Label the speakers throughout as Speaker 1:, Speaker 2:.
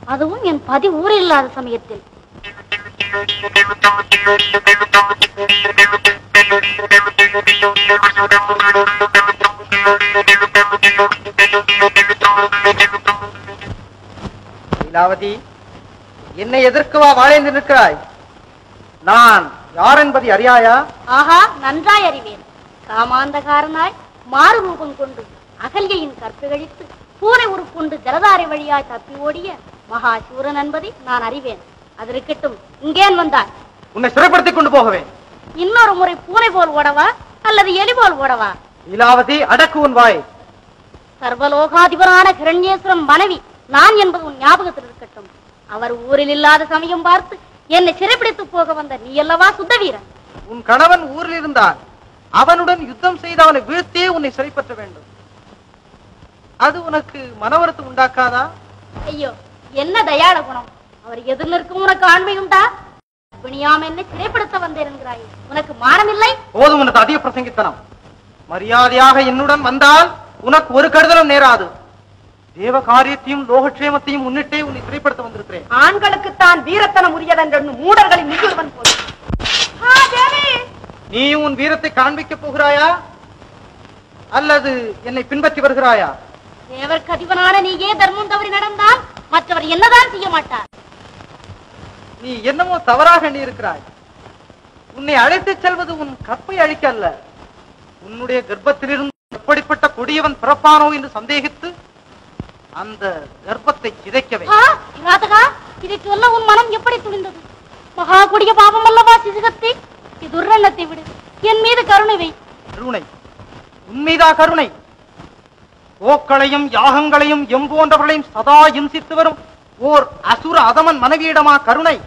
Speaker 1: அதுவும் என் பதி ஊரில் இல்லாத சமயத்தில்.
Speaker 2: லீலாவதி, என்னை எதிர்க்கவா வாழேந்து நிற்கிறாய்? நான் யார் என்பதை அறியாயா?
Speaker 1: ஆஹா, நன்றாய் அறிவேன். காமாந்தகாரனாய் மாறு ரூபம் கொண்டு அகல்யின் கற்பு கழித்து பூனை உருக்கொண்டு ஜலதாரை வழியாய் தப்பி ஓடிய மகாசூரன் என்பதை நான் அறிவேன். அது இருக்கட்டும், இங்கேன் வந்தாய்?
Speaker 2: உன்னை சிறைப்படுத்திக் கொண்டு போகவேன்.
Speaker 1: இன்னொரு முறை பூனை போல் ஓடவா அல்லது எலி போல் ஓடவா?
Speaker 2: லீலாவதி, அடக்கு உன் வாய்.
Speaker 1: சர்வலோகாதிபரான கிரண்யேஸ்வரம் மனைவி நான் என்பது உன் ஞாபகத்தில் இருக்கட்டும். அவர் ஊரில் இல்லாத சமயம் பார்த்து என்னை சிறைப்பிடித்து போக வந்த நீ அல்லவா சுத்த வீரன்?
Speaker 2: உன் கணவன் ஊரில் இருந்தான். அவனுடன் யுத்தம் செய்து அவனை வீழ்த்தே உன்னை சிறைப்பற்ற வேண்டும். அது உனக்கு மனவருத்தம் உண்டாக்காதா?
Speaker 1: ஐயோ, என்ன தயாள குணம்! அவர் எதிர் நிற்கும் உனக்கு ஆண்மை உண்டா? பிணியாம என்னை சிறைப்படுத்த வந்தேன் என்கிறாயே, உனக்கு மானமில்லை?
Speaker 2: போதும் உனக்கு அதிக பிரசங்கித்தனம். மரியாதையாக என்னுடன் வந்தால் உனக்கு ஒரு கருதலும் நேராது. தேவ காரியத்தையும் லோகக்ஷேமத்தையும் முன்னிட்டே உன்னை சிறைப்படுத்த வந்திருக்கிறேன்.
Speaker 3: ஆண்களுக்குத்தான் வீரத்தனம் உரியதென்று மூடர்களின் நிகழ்வன் போல.
Speaker 2: நீ உன் வீரத்தை காண்பிக்க போகிறாயா அல்லது என்னை பின்பற்றி வருகிறாயா?
Speaker 1: தேவர் கதிவனான நீயே தர்மம் தவறி நடந்தால் மற்றவர் என்னதான் செய்ய மாட்டார்.
Speaker 2: நீ என்னமோ தவறாக எண்ணி இருக்கிறாய். உன்னை அழைத்துச் செல்வது உன் கற்பை அழிக்க அல்ல, உன்னுடைய கர்ப்பத்திலிருந்து எப்படிப்பட்ட கொடியவன் பிறப்பானோ என்று சந்தேகித்து அந்த கர்ப்பத்தை சிதைக்கவே.
Speaker 1: இதை சொல்ல உன் மனம் எப்படி துணிந்தது? மகா கொடிய பாவம் அல்லவா சிசுகத்தை? துர்ரணத்தை விடு, என் மீது கருணை வை.
Speaker 2: கருணை? உன்மீதா கருணை? போக்களையும் யாகங்களையும் எம்போன்றவர்களையும் சதா இம்சித்து வரும் ஓர் அசுர அதமன் மனைவியிடமா கருணை?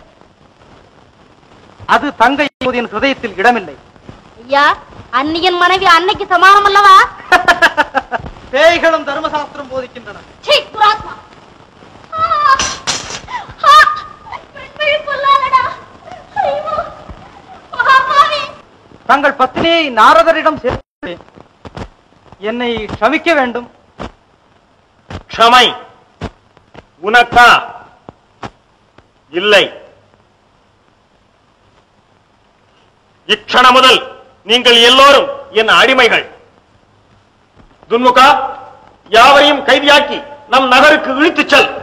Speaker 2: அது தங்கை என் ஹிருதயத்தில் இடமில்லை.
Speaker 1: ஐயா, அன்னியன் மனைவி அன்னைக்கு சமானம் அல்லவா?
Speaker 2: பேய்களும் தர்மசாஸ்திரம் போதிக்கின்றன. தங்கள் பத்னியை நாரதரிடம் சேர்த்து என்னை க்ஷமிக்க வேண்டும்.
Speaker 4: க்ஷமை உனக்கா? இல்லை. இக்ஷண முதல் நீங்கள் எல்லோரும் என் அடிமைகள். துன்முகா, யாவரையும் கைதியாக்கி நம் நகருக்கு இழுத்துச் செல்.